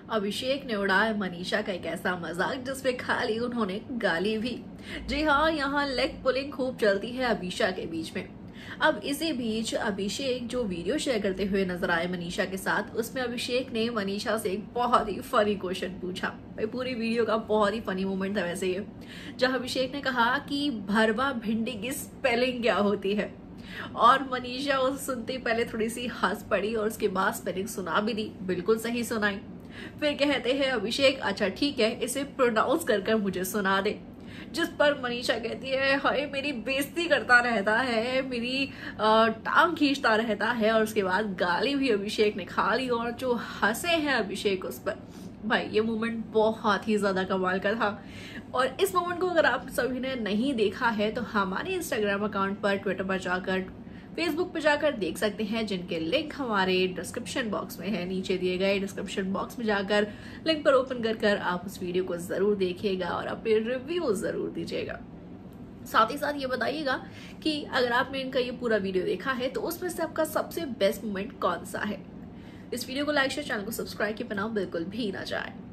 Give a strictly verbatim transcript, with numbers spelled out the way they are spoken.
अभिषेक ने उड़ाया मनीषा का एक ऐसा मजाक जिसपे खाली उन्होंने गाली भी। जी हाँ, यहाँ लेग पुलिंग खूब चलती है अभिषा के बीच में। अब इसी बीच अभिषेक जो वीडियो शेयर करते हुए नजर आए मनीषा के साथ, उसमें अभिषेक ने मनीषा से एक बहुत ही फनी क्वेश्चन पूछा। भाई पूरी वीडियो का बहुत ही फनी मोमेंट था वैसे ये, जहां अभिषेक ने कहा कि भरवा भिंडी की स्पेलिंग क्या होती है, और मनीषा उसे सुनते ही पहले थोड़ी सी हंस पड़ी और उसके बाद स्पेलिंग सुना भी दी, बिल्कुल सही सुनाई। फिर कहते हैं अभिषेक, अच्छा ठीक है, इसे प्रोनाउंस कर कर मुझे सुना दे। जिस पर मनीषा कहती है, हाय मेरी बेइज्जती करता रहता है, मेरी टांग खींचता रहता है, और उसके बाद गाली भी अभिषेक ने खा ली और जो हंसे हैं अभिषेक उस पर। भाई ये मोमेंट बहुत ही ज्यादा कमाल का था। और इस मोमेंट को अगर आप सभी ने नहीं देखा है तो हमारे इंस्टाग्राम अकाउंट पर, ट्विटर पर जाकर, फेसबुक पर जाकर देख सकते हैं, जिनके लिंक हमारे डिस्क्रिप्शन बॉक्स में है। नीचे दिए गए डिस्क्रिप्शन बॉक्स में जाकर लिंक पर ओपन कर कर आप उस वीडियो को जरूर देखिएगा और अपने रिव्यू जरूर दीजिएगा। साथ ही साथ ये बताइएगा कि अगर आपने इनका ये पूरा वीडियो देखा है तो उसमें से आपका सबसे बेस्ट मोमेंट कौन सा है। इस वीडियो को लाइक शेयर, चैनल को सब्सक्राइब के बिना बिल्कुल भी ना जाए।